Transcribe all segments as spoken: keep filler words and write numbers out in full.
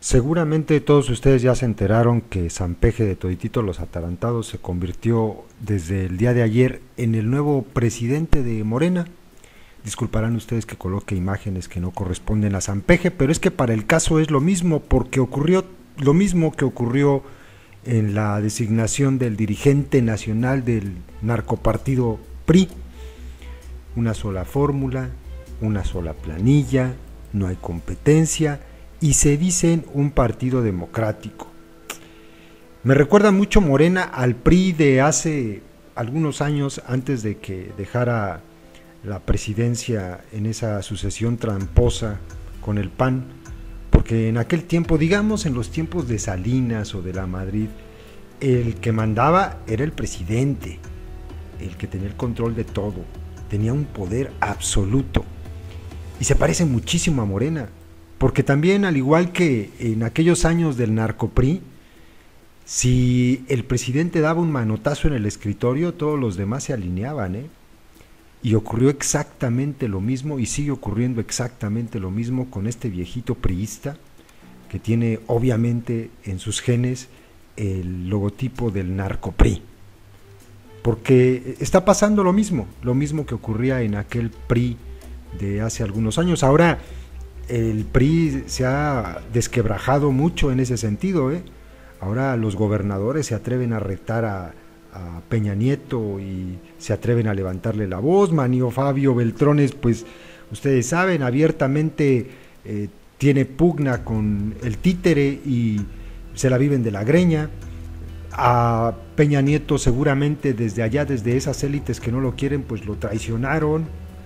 Seguramente todos ustedes ya se enteraron que Sampeje de Todititos los Atarantados se convirtió desde el día de ayer en el nuevo presidente de Morena. Disculparán ustedes que coloque imágenes que no corresponden a Sampeje, pero es que para el caso es lo mismo, porque ocurrió lo mismo que ocurrió en la designación del dirigente nacional del narcopartido P R I. Una sola fórmula, una sola planilla, no hay competencia y se dicen un partido democrático. Me recuerda mucho Morena al P R I de hace algunos años, antes de que dejara la presidencia en esa sucesión tramposa con el P A N, porque en aquel tiempo, digamos en los tiempos de Salinas o de la Madrid, el que mandaba era el presidente, el que tenía el control de todo, tenía un poder absoluto, y se parece muchísimo a Morena, porque también, al igual que en aquellos años del narco P R I, si el presidente daba un manotazo en el escritorio, todos los demás se alineaban, ¿eh? Y ocurrió exactamente lo mismo y sigue ocurriendo exactamente lo mismo con este viejito priista que tiene obviamente en sus genes el logotipo del narco P R I, porque está pasando lo mismo, lo mismo que ocurría en aquel P R I de hace algunos años. Ahora el P R I se ha desquebrajado mucho en ese sentido, ¿eh? Ahora los gobernadores se atreven a retar a a Peña Nieto y se atreven a levantarle la voz. Manio Fabio Beltrones, pues ustedes saben, abiertamente eh, tiene pugna con el títere y se la viven de la greña. A Peña Nieto seguramente desde allá, desde esas élites que no lo quieren, pues lo traicionaron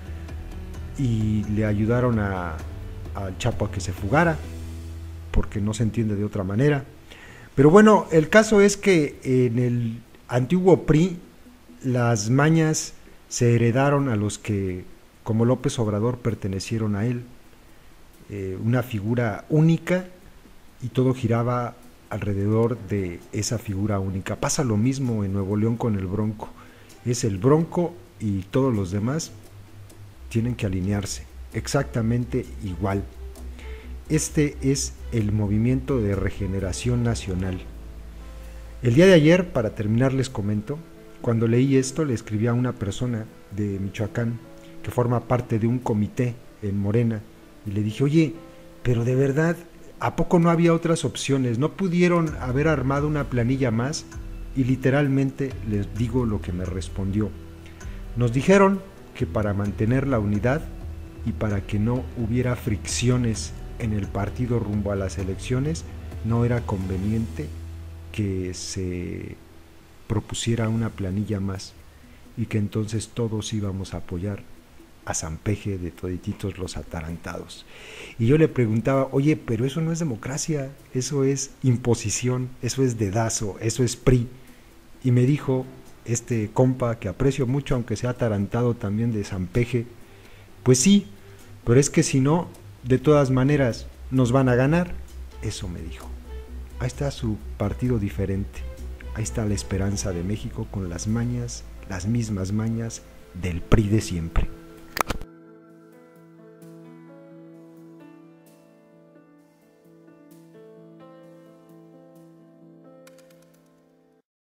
y le ayudaron a, al Chapo a que se fugara, porque no se entiende de otra manera. Pero bueno, el caso es que en el antiguo P R I las mañas se heredaron a los que, como López Obrador, pertenecieron a él. Eh, una figura única y todo giraba alrededor de esa figura única. Pasa lo mismo en Nuevo León con el Bronco. Es el Bronco y todos los demás tienen que alinearse exactamente igual. Este es el movimiento de regeneración nacional. El día de ayer, para terminar, les comento, cuando leí esto le escribí a una persona de Michoacán que forma parte de un comité en Morena y le dije, oye, pero de verdad, ¿a poco no había otras opciones? ¿No pudieron haber armado una planilla más? Y literalmente les digo lo que me respondió. Nos dijeron que para mantener la unidad y para que no hubiera fricciones en el partido rumbo a las elecciones, no era conveniente que se propusiera una planilla más y que entonces todos íbamos a apoyar a Sampeje de Todititos los Atarantados. Y yo le preguntaba, oye, pero eso no es democracia, eso es imposición, eso es dedazo, eso es P R I. Y me dijo este compa que aprecio mucho, aunque sea atarantado también de Sampeje, pues sí, pero es que si no, de todas maneras nos van a ganar. Eso me dijo. Ahí está su partido diferente, ahí está la esperanza de México con las mañas, las mismas mañas del P R I de siempre.